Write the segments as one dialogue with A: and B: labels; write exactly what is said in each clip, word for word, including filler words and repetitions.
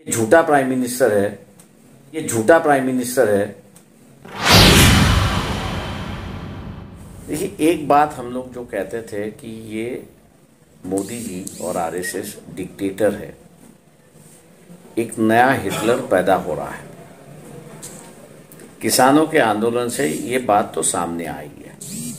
A: झूठा prime minister है, ये झूठा प्राइम मिनिस्टर है। देखिए, एक बात हम लोग जो कहते थे कि ये मोदी जी और आरएसएस डिक्टेटर है, एक नया हिटलर पैदा हो रहा है। किसानों के आंदोलन से ये बात तो सामने आई है।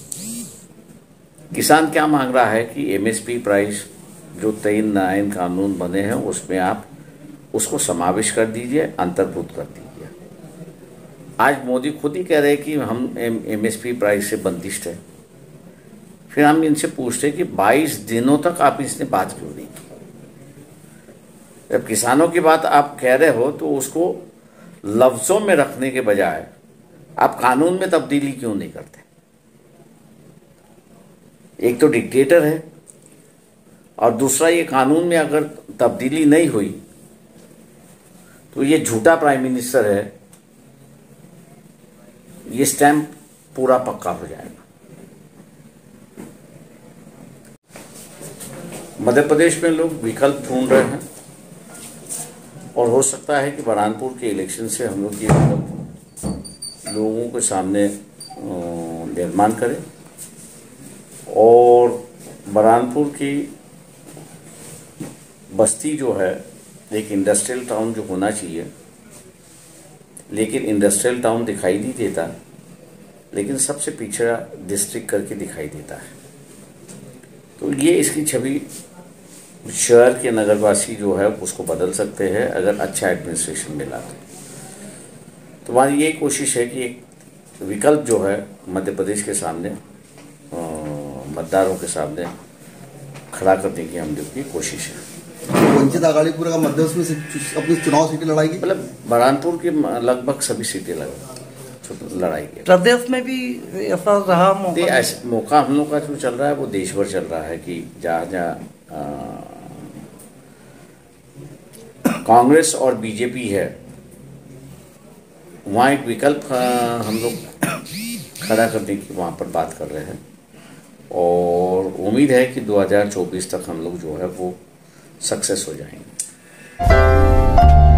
A: किसान क्या मांग रहा है कि एमएसपी प्राइस जो तीन नए कानून बने हैं उसमें आप उसको समावेश कर दीजिए, अंतर्भुत कर दीजिए। आज मोदी खुद ही कह रहे हैं कि हम एमएसपी प्राइस से बंदिश है। फिर हम इनसे पूछते हैं कि बाईस दिनों तक आप इसने बात क्यों नहीं की? जब किसानों की बात आप कह रहे हो तो उसको लफ्जों में रखने के बजाय आप कानून में तब्दीली क्यों नहीं करते? एक तो डिक्टेटर है और दूसरा ये कानून में अगर तब्दीली नहीं हुई तो ये झूठा प्राइम मिनिस्टर है, ये स्टैंप पूरा पक्का हो जाएगा। मध्य प्रदेश में लोग विकल्प ढूंढ रहे हैं और हो सकता है कि बरहानपुर के इलेक्शन से हम लोग ये विकल्प लोगों के सामने निर्माण करें और बरहानपुर की बस्ती जो है एक इंडस्ट्रियल टाउन जो होना चाहिए, लेकिन इंडस्ट्रियल टाउन दिखाई नहीं देता, लेकिन सबसे पिछड़ा डिस्ट्रिक्ट करके दिखाई देता है। तो ये इसकी छवि शहर के नगरवासी जो है उसको बदल सकते हैं अगर अच्छा एडमिनिस्ट्रेशन मिला तो। तो हमारी यही कोशिश है कि एक विकल्प जो है मध्य प्रदेश के सामने मतदारों के सामने खड़ा करने की हम लोग की कोशिश है।
B: वंचित आघाड़ी पूरा का मध्य में अपनी चुनाव सीटें लड़ाएगी, मतलब
A: बरहानपुर की लगभग सभी सीटें लड़ाएगी।
C: प्रदेश में भी ऐसा रहा मौका,
A: मौका हम लोग का जो चल रहा है वो देश भर चल रहा है कि जहाँ जहाँ कांग्रेस और बीजेपी है वहाँ एक विकल्प हम लोग खड़ा करने की वहाँ पर बात कर रहे हैं और उम्मीद है कि दो हज़ार चौबीस तक हम लोग जो है वो सक्सेस हो जाएंगे।